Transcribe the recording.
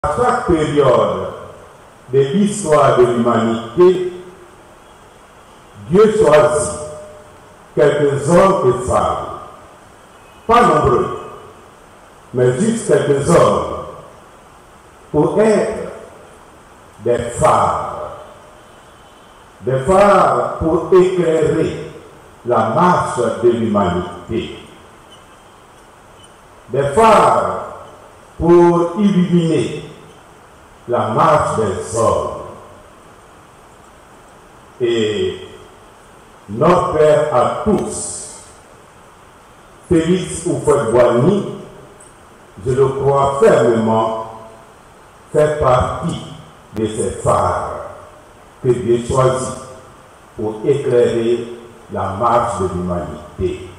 À chaque période de l'histoire de l'humanité, Dieu choisit quelques hommes et femmes, pas nombreux, mais juste quelques hommes, pour être des phares pour éclairer la marche de l'humanité, des phares pour illuminer la marche des hommes. Et notre Père à tous, Félix Houphouët-Boigny, je le crois fermement, fait partie de ces phares que Dieu choisit pour éclairer la marche de l'humanité.